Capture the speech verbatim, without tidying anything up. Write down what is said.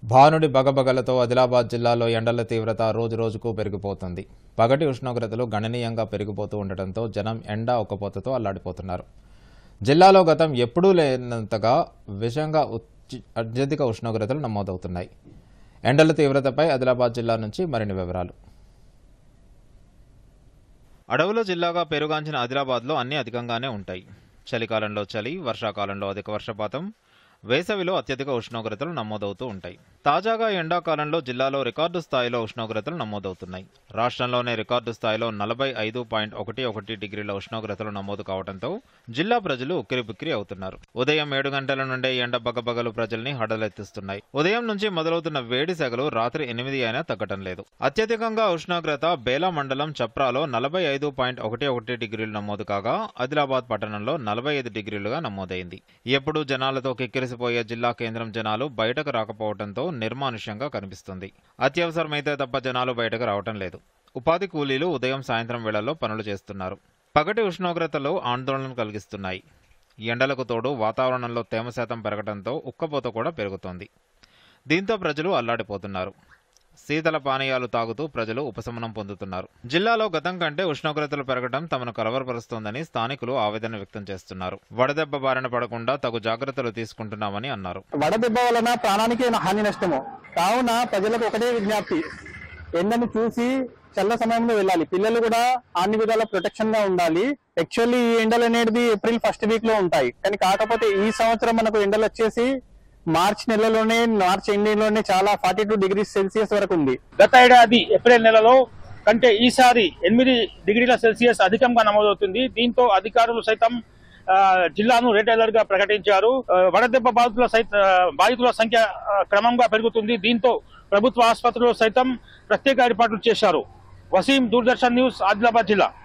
భానుడి బగబగలతో ఆదిలాబాద్ జిల్లాలో ఎండల తీవ్రత రోజు రోజుకు పెరిగిపోతుంది. పగటి ఉష్ణోగ్రతలు గణనీయంగా పెరిగిపోతూ ఉండటంతో జనం ఎండ ఉక్కపోతతో అల్లాడిపోతున్నారు. జిల్లాలో గతం ఎప్పుడూ లేనంతగా విషంగా అత్యధిక ఉష్ణోగ్రతలు నమోదవుతున్నాయి. ఎండల తీవ్రతపై ఆదిలాబాద్ జిల్లా నుంచి మరిన్ని వివరాలు. అడవుల జిల్లాగా పేరుగాంచిన ఆదిలాబాద్లో అన్ని అధికంగానే ఉంటాయి. చలికాలంలో చలి, వర్షాకాలంలో అధిక వర్షపాతం, వేసవిలో అత్యధిక ఉష్ణోగ్రతలు నమోదవుతూ ఉంటాయి. తాజాగా ఎండాకాలంలో జిల్లాలో రికార్డు స్థాయిలో ఉష్ణోగ్రతలు నమోదవుతున్నాయి. రాష్ట్రంలోనే రికార్డు స్థాయిలో నలభై ఐదు పాయింట్ ఒకటి ఒకటి డిగ్రీల ఉష్ణోగ్రతలు నమోదు కావడంతో జిల్లా ప్రజలు ఉక్కిరిబిక్కిరి అవుతున్నారు. ఉదయం ఏడు గంటల నుండే ఎండ బగబగలు ప్రజల్ని హడలెత్తిస్తున్నాయి. ఉదయం నుంచి మొదలవుతున్న వేడి సెగలు రాత్రి ఎనిమిది అయినా తగ్గటం లేదు. అత్యధికంగా ఉష్ణోగ్రత బేలా మండలం చప్రాలో నలభై ఐదు పాయింట్ ఒకటి ఒకటి డిగ్రీలు నమోదు కాగా ఆదిలాబాద్ పట్టణంలో నలభై ఐదు డిగ్రీలుగా నమోదైంది. ఎప్పుడూ జనాలతో కిక్కిరిసిపోయే జిల్లా కేంద్రం జనాలు బయటకు రాకపోవడంతో నిర్మానుష్యంగా కనిపిస్తుంది. అత్యవసరమైతే తప్ప జనాలు బయటకు రావటం లేదు. ఉపాధి కూలీలు ఉదయం సాయంత్రం వేళల్లో పనులు చేస్తున్నారు. పగటి ఉష్ణోగ్రతలు ఆందోళన కలిగిస్తున్నాయి. ఎండలకు తోడు వాతావరణంలో తేమ శాతం పెరగడంతో ఉక్కపోత కూడా పెరుగుతోంది. దీంతో ప్రజలు అల్లాడిపోతున్నారు. శీతల పానీయాలు తాగుతూ ప్రజలు ఉపశమనం పొందుతున్నారు. జిల్లాలో గతం కంటే ఉష్ణోగ్రతలు పెరగడం తమను కలవరపరుస్తోందని స్థానికులు ఆవేదన వ్యక్తం చేస్తున్నారు. వడదెబ్బ బారిన పడకుండా తగు జాగ్రత్తలు తీసుకుంటున్నామని అన్నారు. వడదెబ్బ వలన ప్రాణానికి హాని నష్టము కావున ప్రజలకు ఒకటే విజ్ఞప్తి, ఎండను చూసి చల్ల సమయంలో వెళ్ళాలి. పిల్లలు కూడా అన్ని విధాల ప్రొటెక్షన్ గా ఉండాలి. యాక్చువల్లీ ఈ ఎండలు అనేది ఏప్రిల్ ఫస్ట్ వీక్ లో ఉంటాయి, కానీ కాకపోతే ఈ సంవత్సరం మనకు ఎండలు వచ్చేసి మార్చ్ నెలలోనే మార్చ్ ఎండింగ్లోనే చాలా ఫార్టీ టూ డిగ్రీ సెల్సియస్ వరకు ఉంది. గత ఏడాది ఏప్రిల్ నెలలో కంటే ఈసారి ఎనిమిది డిగ్రీల సెల్సియస్ అధికంగా నమోదవుతుంది. దీంతో అధికారులు సైతం జిల్లాను రెడ్ అలర్ట్ గా ప్రకటించారు. వడదెబ్బ బాధితుల బాధితుల సంఖ్య క్రమంగా పెరుగుతుంది. దీంతో ప్రభుత్వ ఆసుపత్రుల్లో సైతం ప్రత్యేక ఏర్పాట్లు చేశారు. వసీం, దూరదర్శన్ న్యూస్, ఆదిలాబాద్ జిల్లా.